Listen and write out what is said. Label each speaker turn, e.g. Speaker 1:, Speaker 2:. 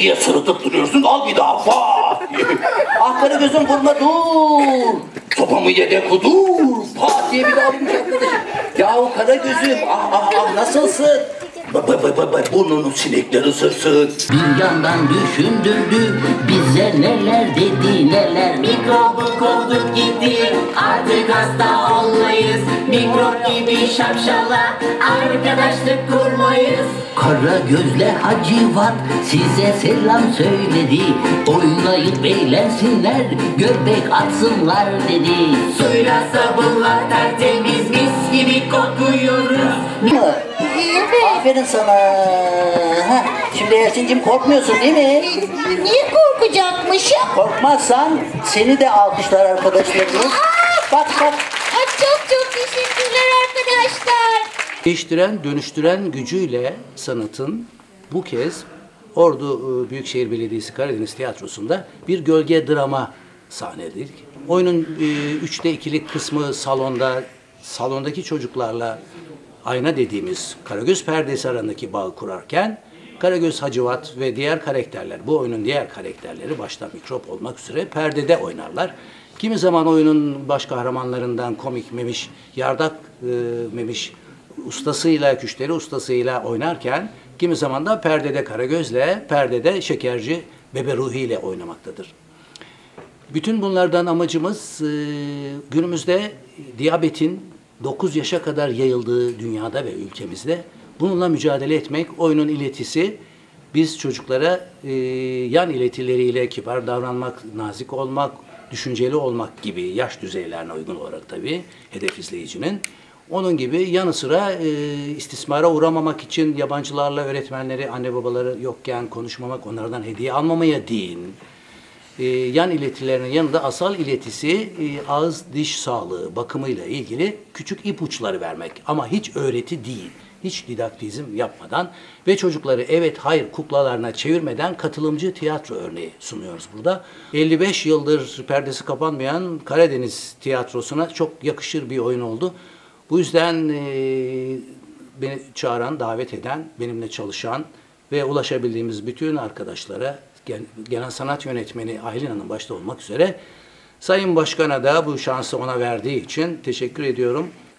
Speaker 1: diye sırıtıp duruyorsun? Al bir daha. Pat diye. Ah Karagöz'üm vurma dur. Sopamı yede kudur. Pat diye bir daha vurmuş arkadaşım. Yahu Karagöz'üm nasılsın? Burnunu sinekler ısırsın.
Speaker 2: Bir yandan düşündürdü bize neler dedi neler.
Speaker 3: Mikrobu kovduk gitti, artık hasta olmayız. Mikrop gibi şapşala arkadaşlık kurmayız.
Speaker 2: Kara gözle Hacivat size selam söyledi. Oynayıp eğlensinler, göbek atsınlar dedi.
Speaker 3: Suyla sabunla tertemiz mis gibi kokuyoruz.
Speaker 1: Aferin sana. Şimdi Ersin'cim korkmuyorsun değil mi?
Speaker 4: Niye korkacakmışım?
Speaker 1: Korkmazsan seni de alkışlar arkadaşlarımız. Bak.
Speaker 4: Ay, çok teşekkürler arkadaşlar.
Speaker 5: Değiştiren, dönüştüren gücüyle sanatın bu kez Ordu Büyükşehir Belediyesi Karadeniz Tiyatrosu'nda bir gölge drama sahneledik. Oyunun 3'te 2'lik kısmı salondaki çocuklarla ayna dediğimiz Karagöz perdesi arasındaki bağı kurarken Karagöz, Hacivat ve diğer karakterler, bu oyunun diğer karakterleri başta mikrop olmak üzere perdede oynarlar. Kimi zaman oyunun baş kahramanlarından komik Memiş, Yardak Memiş ustasıyla, küşteri ustasıyla oynarken kimi zaman da perdede Karagöz'le, perdede Şekerci Bebe Ruhi ile oynamaktadır. Bütün bunlardan amacımız günümüzde diyabetin 9 yaşa kadar yayıldığı dünyada ve ülkemizde bununla mücadele etmek. Oyunun iletisi biz çocuklara yan iletileriyle kibar davranmak, nazik olmak, düşünceli olmak gibi yaş düzeylerine uygun olarak tabii hedef izleyicinin. Onun gibi yanı sıra istismara uğramamak için yabancılarla öğretmenleri, anne babaları yokken konuşmamak, onlardan hediye almamaya değil. Yan iletilerinin yanında asal iletisi ağız diş sağlığı bakımıyla ilgili küçük ipuçları vermek. Ama hiç öğreti değil, hiç didaktizm yapmadan ve çocukları evet hayır kuklalarına çevirmeden katılımcı tiyatro örneği sunuyoruz burada. 55 yıldır perdesi kapanmayan Karadeniz tiyatrosuna çok yakışır bir oyun oldu. Bu yüzden beni çağıran, davet eden, benimle çalışan ve ulaşabildiğimiz bütün arkadaşlara, genel sanat yönetmeni Aylin Hanım başta olmak üzere Sayın Başkan'a da bu şansı ona verdiği için teşekkür ediyorum.